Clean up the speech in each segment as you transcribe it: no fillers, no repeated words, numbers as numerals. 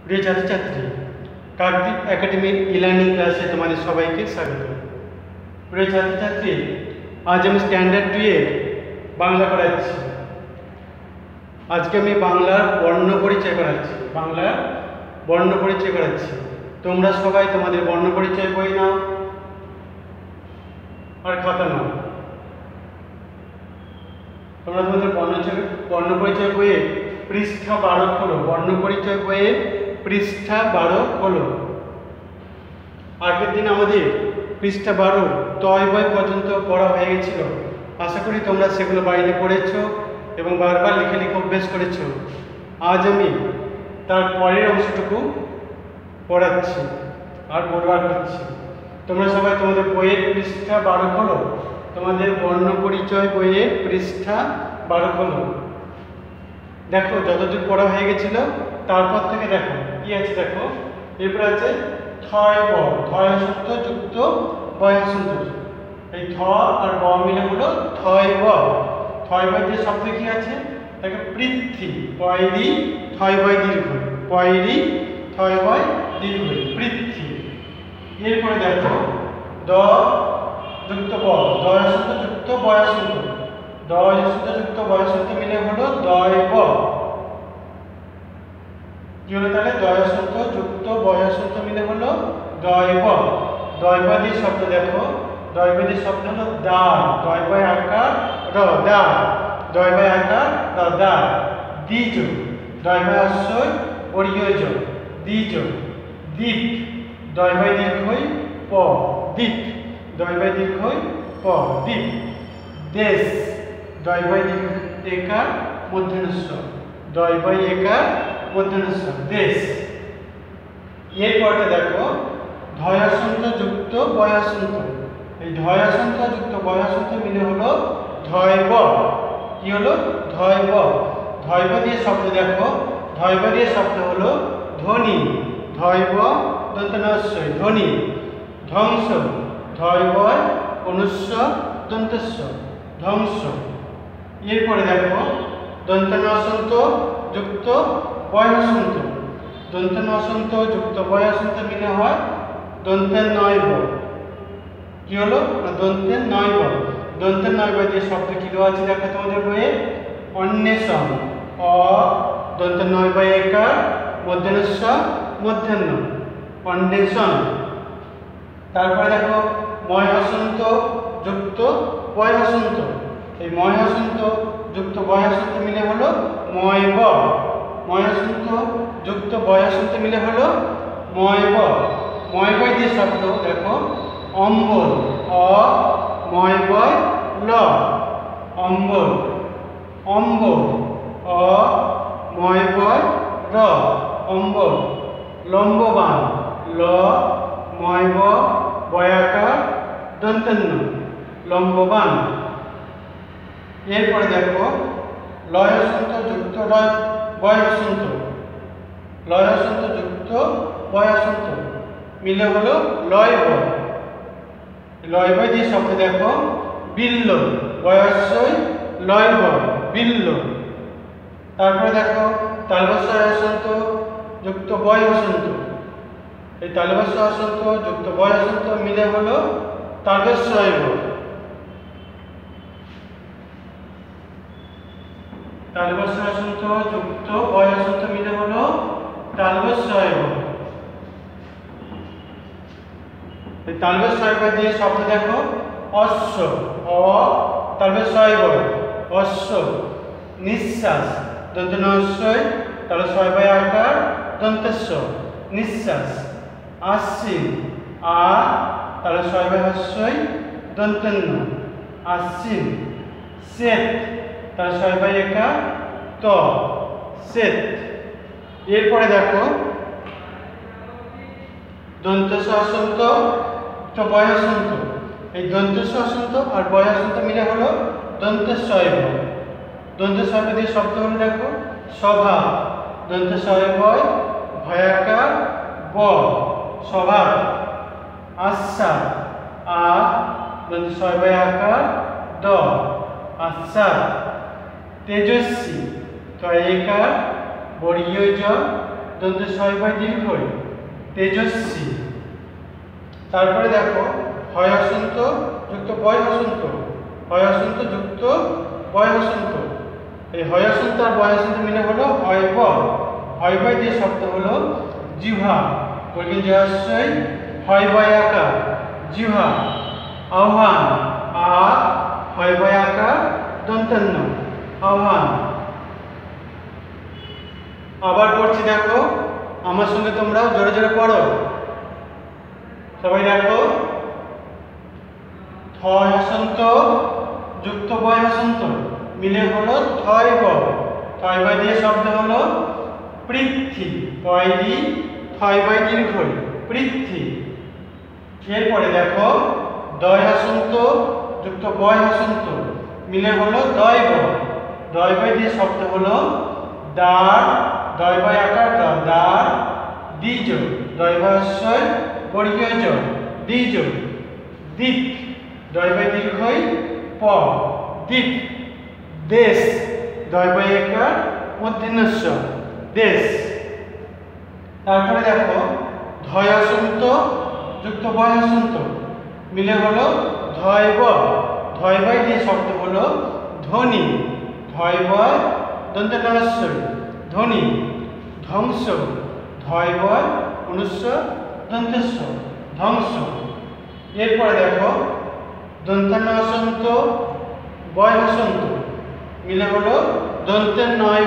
প্রিয় ছাত্রছাত্রী, কাকদ্বীপ একাডেমির ই-লার্নিং ক্লাসে তোমাদের সবাইকে স্বাগত। প্রিয় ছাত্রছাত্রী, আজ আমি স্ট্যান্ডার্ড 2 এর বাংলা করাচ্ছি। আজকে আমি বাংলার বর্ণ পরিচয় করাচ্ছি। তোমরা সবাই তোমাদের বর্ণ পরিচয় বই নাও আর খাতা নাও। তোমরা তোমাদের বর্ণ পরিচয় বইয়ে পৃষ্ঠা 12 খোলো। বর্ণ পরিচয় বইয়ে পৃষ্ঠা 12 খোলো। আগের দিন আমাদের পৃষ্ঠা 12 তয় বই পর্যন্ত পড়া হয়ে গেছিল। আশা করি তোমরা সেগুলো বাড়িতে পড়েছো এবং বারবার লিখে অভ্যেস করেছো। আজ আমি তার পরের অংশটুকু পড়াচ্ছি আর বলবার করছি। তোমরা সবাই তোমাদের বইয়ের পৃষ্ঠা 12 খোলো। তোমাদের বর্ণ পরিচয় বইয়ের পৃষ্ঠা 12 খোলো। দেখো যতদূর পড়া হয়ে গেছিল তারপর থেকে দেখো কি আছে। দেখো এরপর আছে থয় ব, থয় হসন্ত যুক্ত বয় হসন্ত। এই থ আর ব মিলে হলো থয় ব। থয় বয় যে শব্দ কি আছে দেখো পৃথ্বী, পয়রি থয় বয় দীর্ঘ, পয়রি থয় বয় দীর্ঘ, পৃথ্বী। এরপরে দেখো দ যুক্ত ব, দয় হসন্ত যুক্ত বয় হসন্ত, দয় হসন্ত যুক্ত বয় হসন্ত মিলে হলো দয় ব। কি হলো তাহলে? দয় হসন্ত যুক্ত বয় হসন্ত মিলে হলো দয় ব। দয় ব দিয়ে শব্দ দেখো, দয় ব দিয়ে শব্দ হলো দা, দয় বয় আকার র, দা, দয় বয় আকার র, দা। দ্বিজ, দয় বয় হস্যই বর্গীয় জ, দ্বিজ। দ্বীপ, দয় বয় দীর্ঘই প, দ্বীপ, দয় বয় দীর্ঘই প, দ্বীপ। দেশ, দয় বয় একার মূর্ধন্য, দয় বয় একার মূর্ধন্য, দেশ। এরপরটা দেখো ধয় হসন্ত যুক্ত বয় হসন্ত। এই ধয় হসন্ত যুক্ত বয় হসন্ত মিলে হলো ধয় ব। কি হলো? ধয় ব। ধয় ব দিয়ে শব্দ দেখো, ধয় ব দিয়ে শব্দ হলো ধ্বনি, ধয় ব দন্ত নস্যই ধ্বনি। ধ্বংস, ধয় বয় অনুস্ব দন্তস্ব, ধ্বংস। এরপরে দেখো দন্ত নসন্ত যুক্ত বয় হসন্ত। দন্ত নসন্ত যুক্ত বয় হসন্ত মিলে হয় দন্তের নয় ব। কি হলো? দন্তের নয় ব। দন্তের নয় ব যে শব্দ কি দেওয়া আছে দেখো তোমাদের বইয়ে অন্বেষণ, অ দন্তের নয় বয় একার মধ্যাহ্ন মধ্যাহ্ন, অন্বেষণ। তারপরে দেখো ময় হসন্ত যুক্ত বয় হসন্ত। এই ময় হসন্ত যুক্ত বয় হসন্ত মিলে হলো ময় ব। ময় হসন্ত যুক্ত বয় হসন্ত মিলে হলো ময় ব। ময় বয় দিয়ে শব্দ দেখো অম্বল, অ ময় বয় ল, অম্বল। অম্বল, অ ময় বয় র, অম্বল। লম্ববান, ল ময় ব বয়াকার দন্তন্য, লম্ববান। এরপরে দেখো লয় হসন্ত যুক্ত বয় হসন্ত, লয় হসন্ত যুক্ত বয় হসন্ত মিলে হলো লয় ব। লয় ব দিয়ে শব্দ দেখো বিল্ল, বয়স্যই লয় ব, বিল্ল। তারপরে দেখো তালবস্য হসন্ত যুক্ত বয় হসন্ত। এই তালবস্য হসন্ত যুক্ত বয় হসন্ত মিলে হলো তালবস্যই ব। তালবস্য হসন্ত যুক্ত বয় হসন্ত মিলে হলো তালবস্যই ব। এই তালবস্যই ব দিয়ে শব্দ দেখো অশ্ব, অ তালবস্যই ব, অশ্ব। নিঃশ্বাস, দন্ত নস্যই তালবস্যই ব আকার দন্তস্য, নিঃশ্বাস। আশ্বিন, আ তালবস্যই ব হস্যই দন্তন্য, আশ্বিন। শ্বেত, তালবস্যই ব একার ত, শ্বেত। এরপরে দেখো দন্তস্য হসন্ত তো বয় হসন্ত। এই দন্তস্য হসন্ত আর বয় হসন্ত মিলে হলো দন্তস্বয় ব। দন্তস্বয় ব দিয়ে শব্দ হলো দেখো সভা, দন্তস্বয় বয় ভয়াকার ব, স্বভাব। আশ্বাদ, আ দন্তস্বয় বয় আকার দ, আশ্বাদ। তেজস্বী, তয় একার বর্গীয় জ, দন্তে ছয় দীর্ঘই তেজস্বী। তারপরে দেখো হয় হসন্ত যুক্ত বয় হসন্ত, হয় হসন্ত যুক্ত বয় হসন্ত। এই হয় হসন্ত আর বয় হসন্ত মিলে হলো হয় বয় দিয়ে শব্দ হলো জিহ্বা, বর্গীয় জয়াশ্রয় হয় বয় আকার জিহ্বা। আহ্বান আ হয় বয় আকার দন্তান্ন আহ্বান। আবার পড়ছি দেখো, আমার সঙ্গে তোমরাও জোরে জোরে পড়ো। সবাই দেখো, থয় হসন্ত যুক্ত বয় হসন্ত মিলে হলো থয় বয় দিয়ে শব্দ হলো পৃথ্বী, পয়দি থয় বয় দীর্ঘই পৃথ্বী। এরপরে দেখো দয় হসন্ত যুক্ত বয় হসন্ত মিলে হলো দয় বয় দিয়ে শব্দ হলো দাঁড়, দয় বয় আকার দাঁড় দ্বিজ, দয় বয়স্বয় বর্গীয় জ দ্বিজ। দিক দয় বয় দীর্ঘই প দিক। দেশ দয় বয় একার মূর্ধন্য দেশ। তারপরে দেখো ধয় হসন্ত যুক্ত বয় হসন্ত মিলে হলো ধয় বয় দিয়ে শব্দ হলো ধ্বনি, ধয় বয় দন্তে নস্বই ধ্বনি। ধ্বংস ধয় বয় অনুস্ব দন্তেস্ব ধ্বংস। এরপরে দেখো দন্তান্ন হসন্ত বয় হসন্ত মিলে হলো দন্তে নয়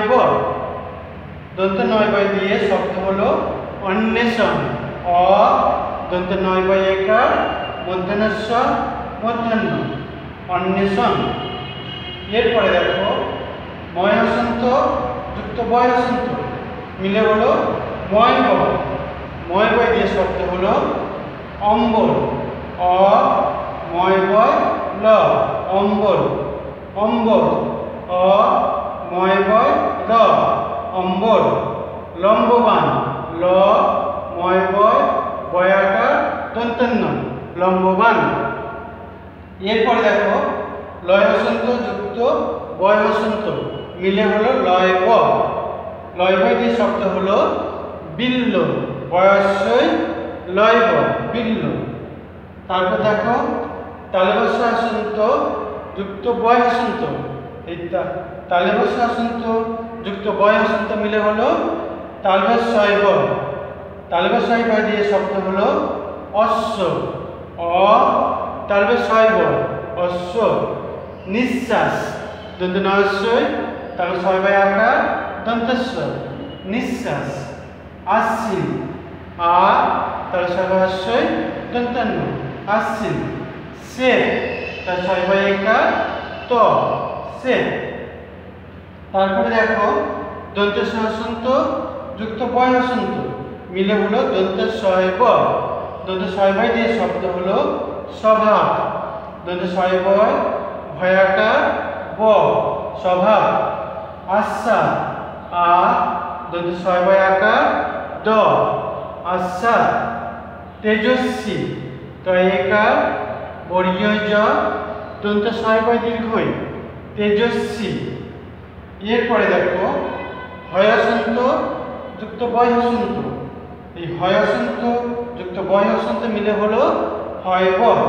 বয় দিয়ে শব্দ হলো অন্বেষণ, অ দন্তে নয় বয় একার মধ্যাহ্নস্ব মধ্যাহ্ন অন্বেষণ। এরপরে দেখো ময় হসন্ত যুক্ত বয় হসন্ত মিলে হলো ময় বয় দিয়ে শব্দ হলো অম্বল, অ ময় বয় ল অম্বল অম্বল, অ ময় বয় ল অম্বল। লম্ববান ল ময় বয় আকার দন্তান্ন লম্ববান। এরপরে দেখো লয় হসন্ত যুক্ত বয় হসন্ত মিলে হলো লয় বয় দিয়ে শব্দ হলো বিল্ল, বয়স্বই লয় বিল্ল। তারপর দেখো তালবস্য হসন্ত যুক্ত বয় হসন্ত, এই তালবস্য হসন্ত যুক্ত বয় হসন্ত মিলে হলো তালবস্যয় বয় দিয়ে শব্দ হলো অশ্ব, অ তালবস্যয় বয় অশ্ব। নিঃশ্বাস দন্তে নস্বই তালবস্যয় বয় আকার দন্তস্ব নিঃশ্বাস। আশ্বিন আ তালবস্যয় বয় হস্যই দন্তান্ন আশ্বিন। শ্বেত তালবস্যয় বয় একার ত শ্বেত। তারপরে দেখো দন্তেস্ব হসন্ত যুক্ত বয় হসন্ত মিলে হলো দন্তেস্বয় বয় দিয়ে শব্দ হলো স্বভাব, দন্তেস্বয় বয় ভয়াকার ব স্বভাব। আশ্বাদ আ দন্তেস্বয় বয় আকার দ আশ্বাদ। তেজস্বী তয়েকার বর্গীয় জ দন্তেস্বয় বয় দীর্ঘই তেজস্বী। এরপরে দেখো হয় হসন্ত যুক্ত বয় হসন্ত, এই হয় হসন্ত যুক্ত বয় হসন্ত মিলে হলো হয়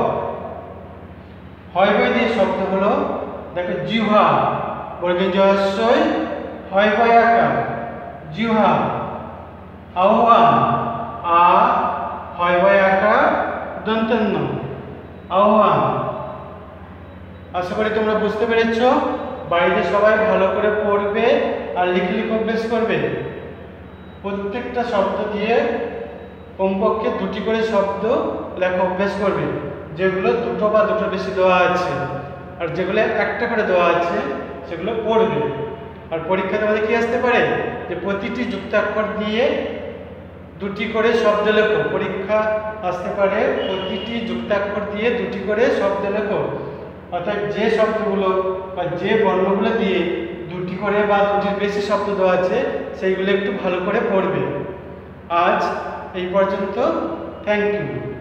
বয় দিয়ে শব্দ হলো দেখো জিহ্বা, বর্গীয় জয়স্বই হয় বয় আকার জিহ্বা। আহ্বান আ হয় বয় আকার দন্তান্ন আহ্বান। আশা করি তোমরা বুঝতে পেরেছ। বাড়িতে সবাই ভালো করে পড়বে আর লিখে অভ্যাস করবে। প্রত্যেকটা শব্দ দিয়ে কমপক্ষে দুটি করে শব্দ লেখা অভ্যাস করবে, যেগুলো দুটো বা দুটো বেশি দেওয়া আছে, আর যেগুলো একটা করে দেওয়া আছে সেগুলো পড়বে। আর পরীক্ষা তোমাদের কি আসতে পারে যে প্রতিটি যুক্তাক্ষর দিয়ে দুটি করে শব্দ লেখো। পরীক্ষা আসতে পারে প্রতিটি যুক্তাক্ষর দিয়ে দুটি করে শব্দ লেখো, অর্থাৎ যে শব্দগুলো বা যে বর্ণগুলো দিয়ে দুটি করে বা দুটির বেশি শব্দ দেওয়া আছে সেইগুলো একটু ভালো করে পড়বে। আজ এই পর্যন্ত, থ্যাংক ইউ।